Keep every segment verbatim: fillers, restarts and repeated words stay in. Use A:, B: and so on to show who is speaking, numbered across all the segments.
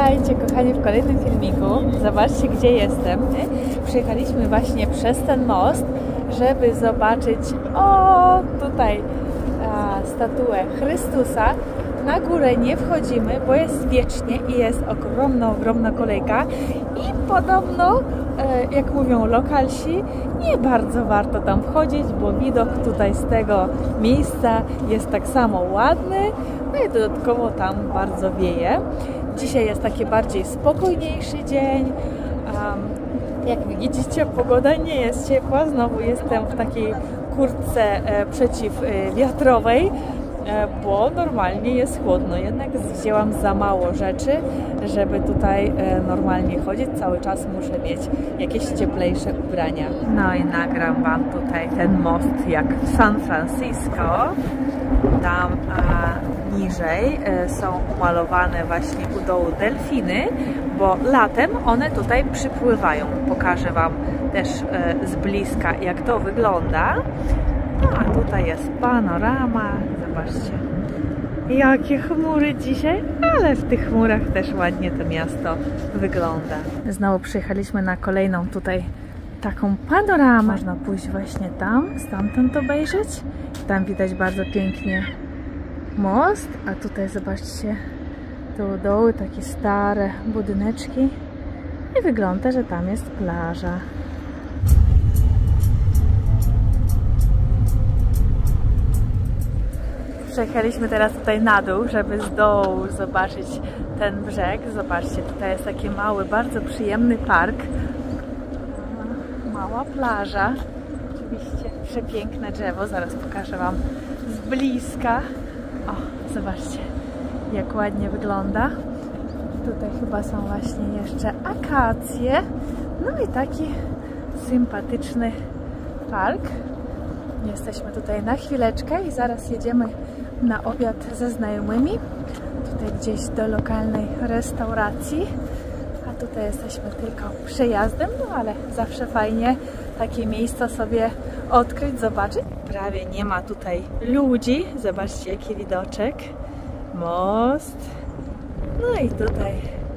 A: Witajcie kochani w kolejnym filmiku. Zobaczcie, gdzie jestem. Przyjechaliśmy właśnie przez ten most, żeby zobaczyć o tutaj a, statuę Chrystusa. Na górę nie wchodzimy, bo jest wiecznie i jest ogromna, ogromna kolejka i podobno, e, jak mówią lokalsi, nie bardzo warto tam wchodzić, bo widok tutaj z tego miejsca jest tak samo ładny, no i dodatkowo tam bardzo wieje. Dzisiaj jest taki bardziej spokojniejszy dzień. Um, jak widzicie, pogoda nie jest ciepła. Znowu jestem w takiej kurtce e, przeciwwiatrowej, e, bo normalnie jest chłodno. Jednak wzięłam za mało rzeczy, żeby tutaj e, normalnie chodzić. Cały czas muszę mieć jakieś cieplejsze ubrania. No i nagram Wam tutaj ten most jak w San Francisco. Tam a, niżej e, są umalowane właśnie u dołu delfiny, bo latem one tutaj przypływają. Pokażę Wam też e, z bliska, jak to wygląda. No a tutaj jest panorama. Zobaczcie, jakie chmury dzisiaj, ale w tych chmurach też ładnie to miasto wygląda. Znowu przyjechaliśmy na kolejną tutaj taką panoramę. Można pójść właśnie tam, stamtąd obejrzeć. Tam widać bardzo pięknie most, a tutaj zobaczcie, tu doły takie stare budyneczki i wygląda, że tam jest plaża. Przejechaliśmy teraz tutaj na dół, żeby z dołu zobaczyć ten brzeg. Zobaczcie, tutaj jest taki mały, bardzo przyjemny park. Mała plaża. Oczywiście przepiękne drzewo. Zaraz pokażę Wam z bliska. O, zobaczcie, jak ładnie wygląda. Tutaj chyba są właśnie jeszcze akacje. No i taki sympatyczny park. Jesteśmy tutaj na chwileczkę i zaraz jedziemy na obiad ze znajomymi. Tutaj gdzieś do lokalnej restauracji. A tutaj jesteśmy tylko przejazdem, no ale zawsze fajnie takie miejsca sobie odkryć, zobaczyć. Prawie nie ma tutaj ludzi. Zobaczcie, jaki widoczek. Most. No i tutaj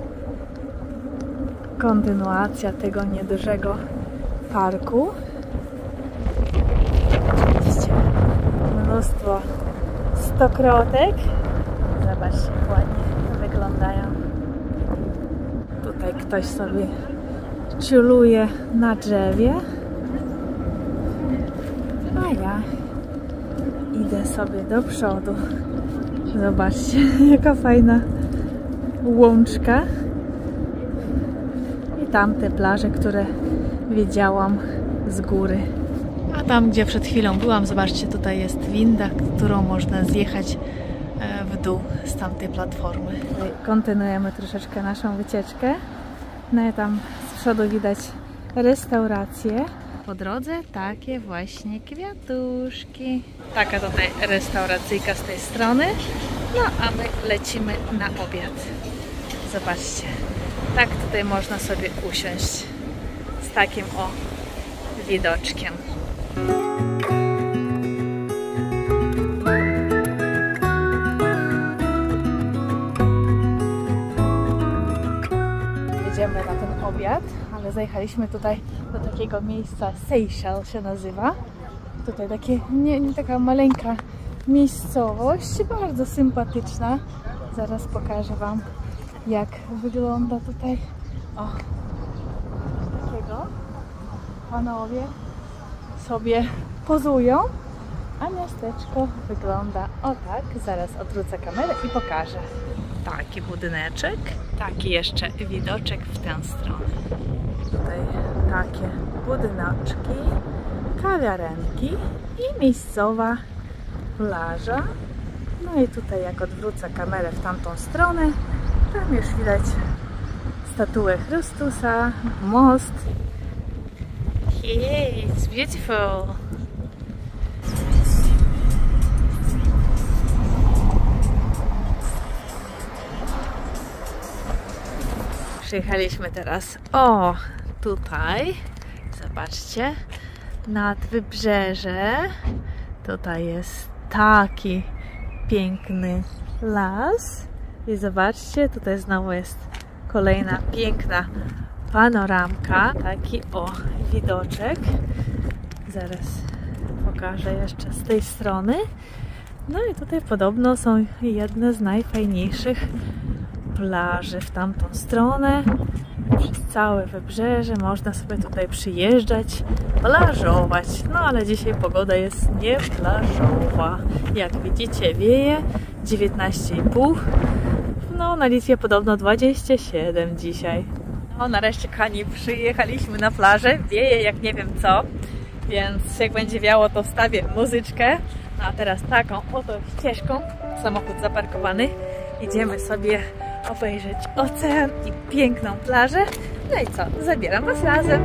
A: kontynuacja tego niedużego parku. Oczywiście mnóstwo stokrotek. Zobaczcie, jak ładnie wyglądają. Tutaj ktoś sobie ciuluje na drzewie. A ja idę sobie do przodu. Zobaczcie, jaka fajna łączka. I tamte plaże, które widziałam z góry. A tam, gdzie przed chwilą byłam, zobaczcie, tutaj jest winda, którą można zjechać w dół z tamtej platformy. Kontynuujemy troszeczkę naszą wycieczkę. No i tam z przodu widać restaurację. Po drodze takie właśnie kwiatuszki. Taka tutaj restauracyjka z tej strony. No a my lecimy na obiad. Zobaczcie. Tak tutaj można sobie usiąść z takim o widoczkiem. Jedziemy na ten obiad, ale zajechaliśmy tutaj do takiego miejsca, Seychelles się nazywa. Tutaj takie, nie, nie taka maleńka miejscowość, bardzo sympatyczna. Zaraz pokażę Wam, jak wygląda tutaj. O, takiego panowie sobie pozują, a miasteczko wygląda o tak. Zaraz odwrócę kamerę i pokażę. Taki budyneczek, taki jeszcze widoczek w tę stronę. Tutaj takie budyneczki, kawiarenki i miejscowa plaża. No i tutaj jak odwrócę kamerę w tamtą stronę, tam już widać statuę Chrystusa, most. Hey, it's beautiful. Przyjechaliśmy teraz, o, tutaj, zobaczcie, nad wybrzeże. Tutaj jest taki piękny las. I zobaczcie, tutaj znowu jest Kolejna piękna panoramka. Taki o widoczek. Zaraz pokażę jeszcze z tej strony. No i tutaj podobno są jedne z najfajniejszych plaży w tamtą stronę. Przez całe wybrzeże można sobie tutaj przyjeżdżać, plażować. No ale dzisiaj pogoda jest nie plażowa. Jak widzicie, wieje dziewiętnaście i pół. No na Litwie podobno dwadzieścia siedem dzisiaj. No nareszcie, kochani, przyjechaliśmy na plażę. Wieje jak nie wiem co, więc jak będzie wiało, to wstawię muzyczkę. No a teraz taką oto ścieżką, samochód zaparkowany, idziemy sobie obejrzeć ocean i piękną plażę. No i co? Zabieram was razem.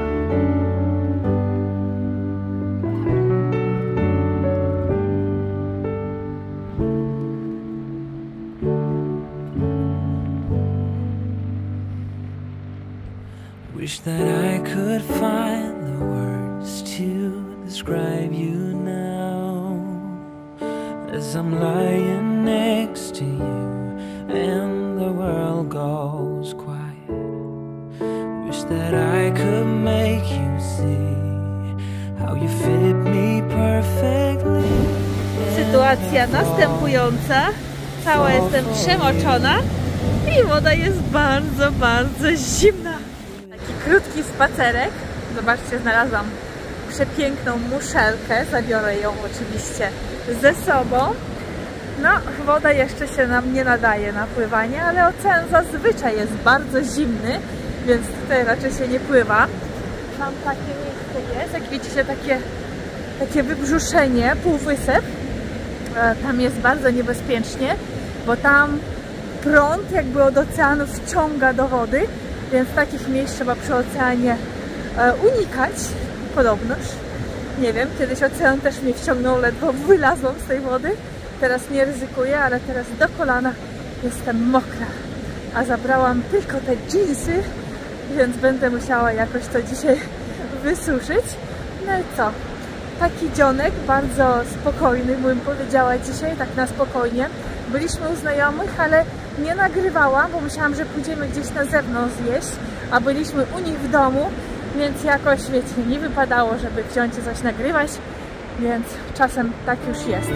B: Wish that I could find the words to describe you now, as I'm lying next to you and the world goes quiet. Wish that I could make you see how you fit me perfectly.
A: Sytuacja następująca. Cała jestem przemoczona i woda jest bardzo, bardzo zimna. Taki krótki spacerek. Zobaczcie, znalazłam przepiękną muszelkę. Zabiorę ją oczywiście ze sobą. No, woda jeszcze się nam nie nadaje na pływanie, ale ocean zazwyczaj jest bardzo zimny, więc tutaj raczej się nie pływa. Tam takie miejsce jest, jak widzicie, takie, takie wybrzuszenie, półwysep. Tam jest bardzo niebezpiecznie, bo tam prąd jakby od oceanu wciąga do wody, więc takich miejsc trzeba przy oceanie unikać, podobnoż. Nie wiem, kiedyś ocean też mnie wciągnął, ledwo wylazłam z tej wody. Teraz nie ryzykuję, ale teraz do kolana jestem mokra. A zabrałam tylko te dżinsy, więc będę musiała jakoś to dzisiaj wysuszyć. No i co? Taki dzionek, bardzo spokojny, bym powiedziała dzisiaj, tak na spokojnie. Byliśmy u znajomych, ale nie nagrywałam, bo myślałam, że pójdziemy gdzieś na zewnątrz zjeść, a byliśmy u nich w domu, więc jakoś, wiecie, nie wypadało, żeby wziąć i coś nagrywać, więc czasem tak już jest.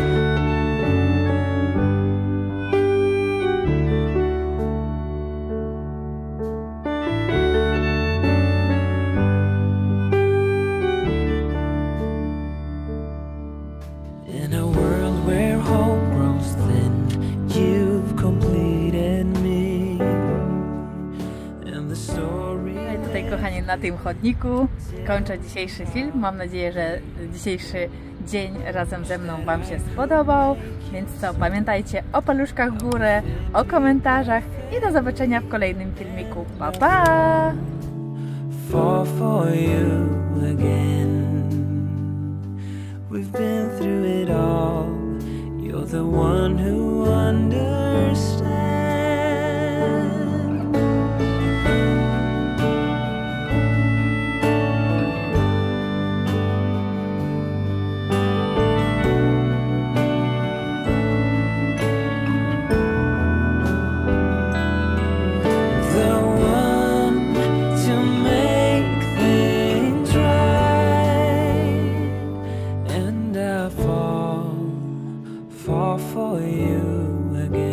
A: Kochani, na tym chodniku kończę dzisiejszy film. Mam nadzieję, że dzisiejszy dzień razem ze mną wam się spodobał. Więc co, pamiętajcie o paluszkach w górę, o komentarzach i do zobaczenia w kolejnym filmiku. Pa, pa! Fall for you again. We've been through it all. You're the one who understands.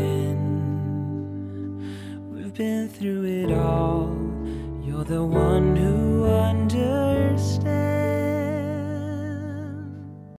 A: Been through it all. You're the one